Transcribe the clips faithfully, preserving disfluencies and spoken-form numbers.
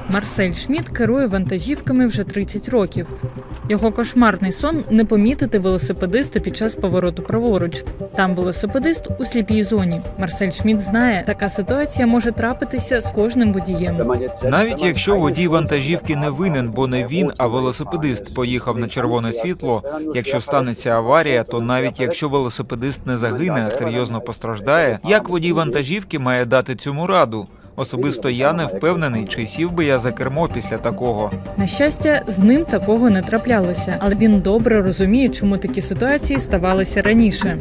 Марсель Шмідт керує вантажівками вже тридцять років. Його кошмарний сон – не помітити велосипедиста під час повороту праворуч. Там велосипедист у сліпій зоні. Марсель Шмідт знає, така ситуація може трапитися з кожним водієм. Навіть якщо водій вантажівки не винен, бо не він, а велосипедист поїхав на червоне світло, якщо станеться аварія, то навіть якщо велосипедист не загине, а серйозно постраждає, як водій вантажівки має дати цьому раду? Особисто я не впевнений, чи сів би я за кермо після такого. На щастя, з ним такого не траплялося, але він добре розуміє, чому такі ситуації ставалися раніше.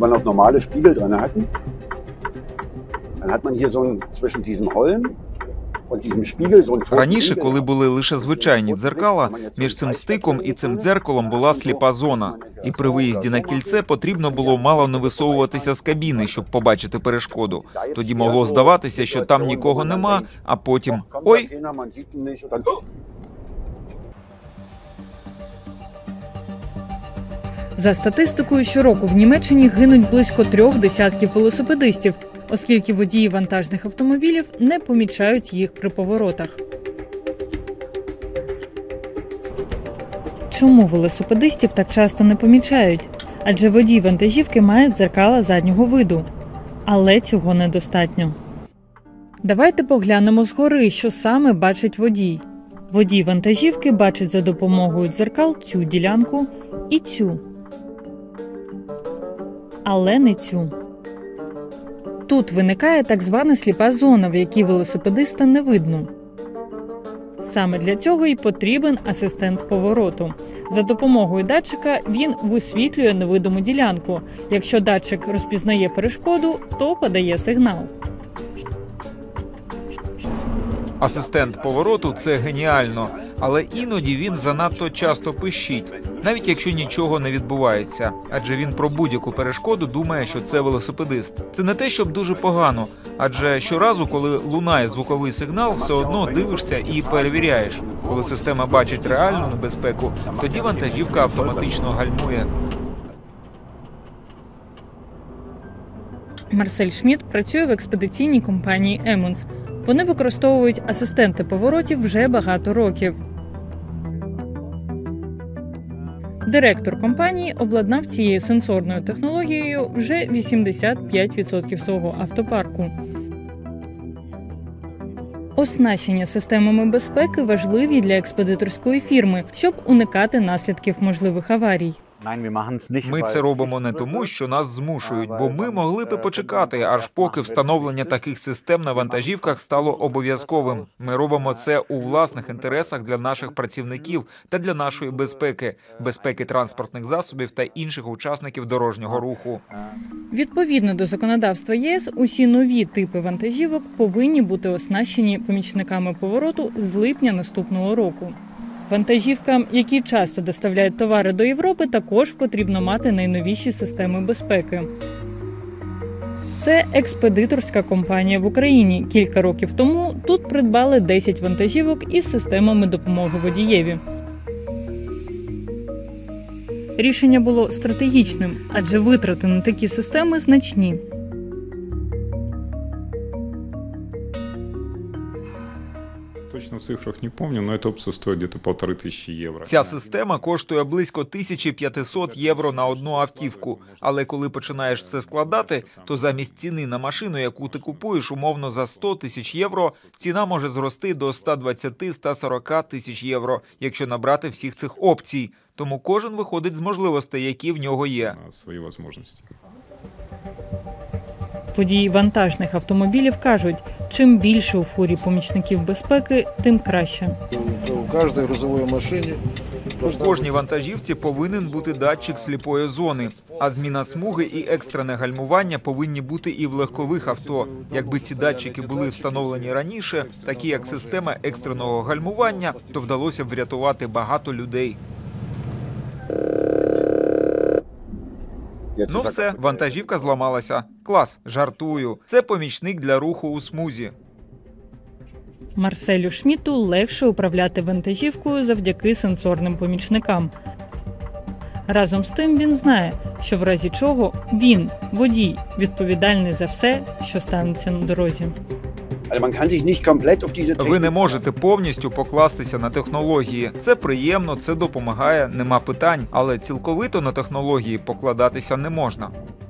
Раніше, коли були лише звичайні дзеркала, між цим стиком і цим дзеркалом була сліпа зона. І при виїзді на кільце потрібно було мало не висовуватися з кабіни, щоб побачити перешкоду. Тоді могло здаватися, що там нікого нема, а потім – ой! За статистикою, щороку в Німеччині гинуть близько трьох десятків велосипедистів, оскільки водії вантажних автомобілів не помічають їх при поворотах. Чому велосипедистів так часто не помічають? Адже водій вантажівки має дзеркала заднього виду. Але цього недостатньо. Давайте поглянемо згори, що саме бачить водій. Водій вантажівки бачить за допомогою дзеркал цю ділянку і цю. Але не цю. Тут виникає так звана сліпа зона, в якій велосипедиста не видно. Саме для цього і потрібен асистент повороту. За допомогою датчика він висвітлює невидиму ділянку. Якщо датчик розпізнає перешкоду, то подає сигнал. Асистент повороту – це геніально, але іноді він занадто часто пищить, навіть якщо нічого не відбувається. Адже він про будь-яку перешкоду думає, що це велосипедист. Це не те, щоб дуже погано, адже щоразу, коли лунає звуковий сигнал, все одно дивишся і перевіряєш. Коли система бачить реальну небезпеку, тоді вантажівка автоматично гальмує. Марсель Шмідт працює в експедиційній компанії «Емонс». Вони використовують асистенти поворотів вже багато років. Директор компанії обладнав цією сенсорною технологією вже вісімдесят п'ять відсотків свого автопарку. Оснащення системами безпеки важливі для експедиторської фірми, щоб уникати наслідків можливих аварій. Ми це робимо не тому, що нас змушують, бо ми могли б почекати, аж поки встановлення таких систем на вантажівках стало обов'язковим. Ми робимо це у власних інтересах для наших працівників та для нашої безпеки, безпеки транспортних засобів та інших учасників дорожнього руху. Відповідно до законодавства ЄС, усі нові типи вантажівок повинні бути оснащені помічниками повороту з липня наступного року. Вантажівкам, які часто доставляють товари до Європи, також потрібно мати найновіші системи безпеки. Це експедиторська компанія в Україні. Кілька років тому тут придбали десять вантажівок із системами допомоги водієві. Рішення було стратегічним, адже витрати на такі системи значні. Точно в цифрах не пам'ятаю, але це опція стоїть десь півтори тисячі євро. Ця система коштує близько тисячі п'ятсот євро на одну автівку. Але коли починаєш все складати, то замість ціни на машину, яку ти купуєш умовно за сто тисяч євро, ціна може зрости до ста двадцяти - ста сорока тисяч євро, якщо набрати всіх цих опцій. Тому кожен виходить з можливостей, які в нього є. Свої можливості. Водії вантажних автомобілів кажуть, чим більше у фурі помічників безпеки, тим краще. У кожній грузовій машині У кожній вантажівці повинен бути датчик сліпої зони, а зміна смуги і екстрене гальмування повинні бути і в легкових авто. Якби ці датчики були встановлені раніше, такі як система екстреного гальмування, то вдалося б врятувати багато людей. Ну все, вантажівка зламалася. Клас, жартую. Це помічник для руху у смузі. Марселю Шмідту легше управляти вантажівкою завдяки сенсорним помічникам. Разом з тим він знає, що в разі чого він, водій, відповідальний за все, що станеться на дорозі. Also man kann sich nicht komplett auf diese Ви не Technik можете повністю покластися на технології. Це приємно, це допомагає, нема питань, але цілковито на технології покладатися не можна.